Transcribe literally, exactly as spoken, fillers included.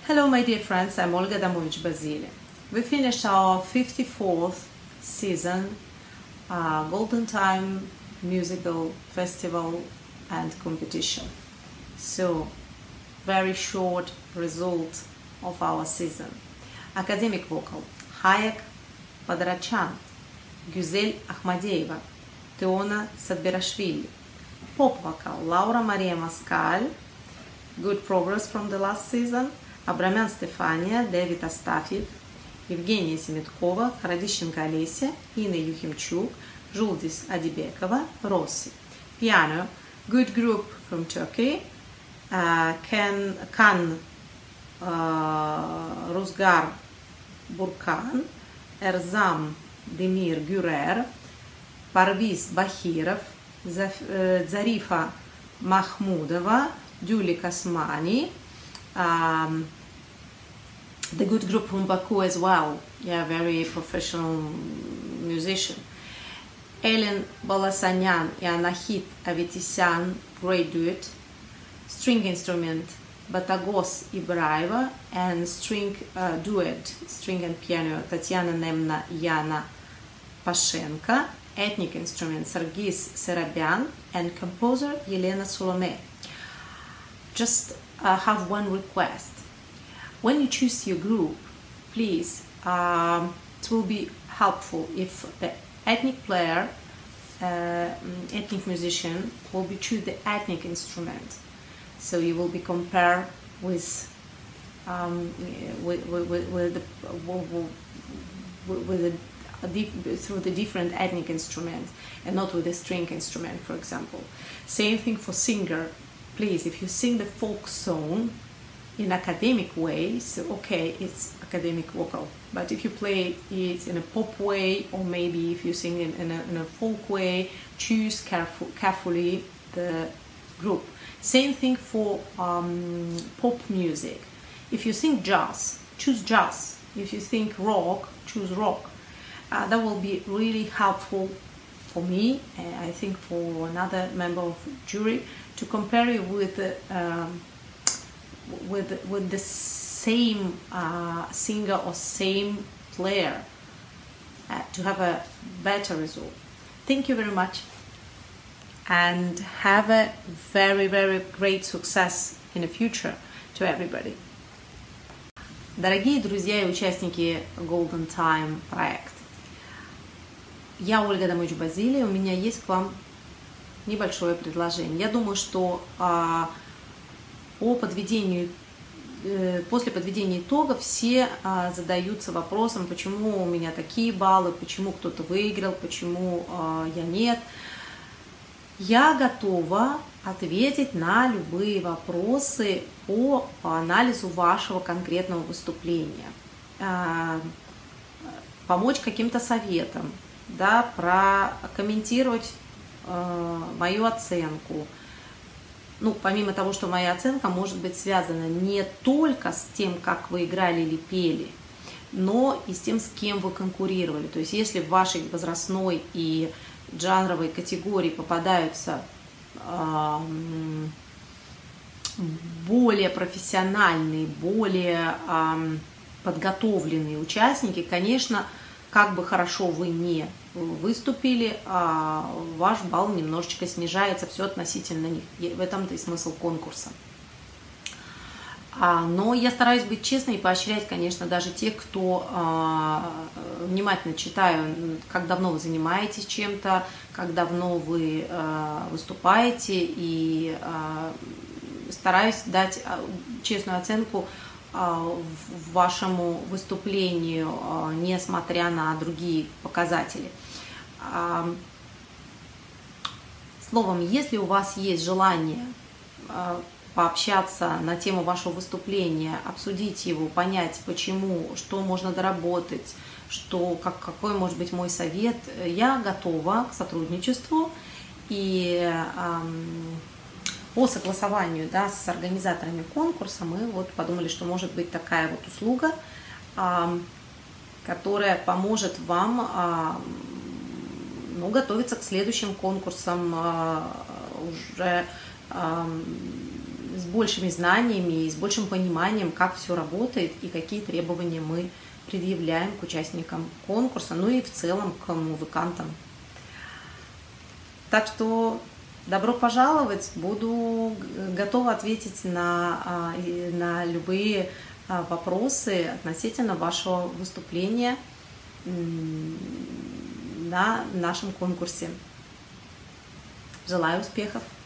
Hello my dear friends, I'm Olga Adamovich Basile. We finished our fifty-fourth season, uh, Golden Time musical festival and competition. So, very short result of our season. Academic vocal Hayek Padrachan, Güzel Ahmadiyeva, Teona Sadberashvili. Pop vocal Laura Maria Mascal, good progress from the last season. Абрамян Стефания, Дэвид Астафьев, Евгения Семеткова, Радищенко Олеся, Инна Юхимчук, Жулдис Адибекова, Rossi. Piano, good group from Turkey, uh, Ken, Kan uh, Ruzgar Burkan, Erzam Demir Gürer, Parviz Bahirov, Zarifa Mahmudova, Dulik Asmani, um, the good group from Baku as well, yeah, very professional musician. Elin Balasanyan and Anahit Avitisyan, great duet. String instrument Batagos Ibraeva and string uh, duet, string and piano Tatiana Nemna Yana Pashenko. Ethnic instrument Sargis Serabyan and composer Yelena Solome. Just uh, have one request. When you choose your group, please, um, it will be helpful if the ethnic player, uh, ethnic musician, will be choose the ethnic instrument. So you will be compared with, um, with, with, with the, with the, through the different ethnic instruments and not with the string instrument, for example. Same thing for singer. Please, if you sing the folk song in academic way, so okay, it's academic vocal. But if you play it in a pop way, or maybe if you sing it in a, in a folk way, choose careful, carefully the group. Same thing for um, pop music. If you sing jazz, choose jazz. If you think rock, choose rock. Uh, that will be really helpful for me, and I think for another member of the jury, to compare it with the um, with with the same uh, singer or same player uh, to have a better result. Thank you very much, and have a very very great success in the future to everybody. Дорогие друзья и участники Golden Time проекта, я Ольга Адамович Базилия, у меня есть к вам небольшое предложение. Я думаю, что а, по подведению, э, после подведения итогов все а, задаются вопросом, почему у меня такие баллы, почему кто-то выиграл, почему а, я нет. Я готова ответить на любые вопросы по анализу вашего конкретного выступления, а, помочь каким-то советом, да, прокомментировать э, мою оценку. Ну, помимо того, что моя оценка может быть связана не только с тем, как вы играли или пели, но и с тем, с кем вы конкурировали. То есть, если в вашей возрастной и жанровой категории попадаются э, более профессиональные, более э, подготовленные участники, конечно, как бы хорошо вы не выступили, ваш балл немножечко снижается, все относительно них. В этом-то и смысл конкурса. Но я стараюсь быть честной и поощрять, конечно, даже тех, кто внимательно читаю, как давно вы занимаетесь чем-то, как давно вы выступаете, и стараюсь дать честную оценку вашему выступлению, несмотря на другие показатели. Словом, если у вас есть желание пообщаться на тему вашего выступления, обсудить его, понять, почему, что можно доработать, что, как, какой может быть мой совет, я готова к сотрудничеству. И по согласованию, да, с организаторами конкурса мы вот подумали, что может быть такая вот услуга, а, которая поможет вам а, ну, готовиться к следующим конкурсам, а, уже а, с большими знаниями и с большим пониманием, как все работает и какие требования мы предъявляем к участникам конкурса, ну и в целом к музыкантам. Так что добро пожаловать, буду готова ответить на, на любые вопросы относительно вашего выступления на нашем конкурсе. Желаю успехов!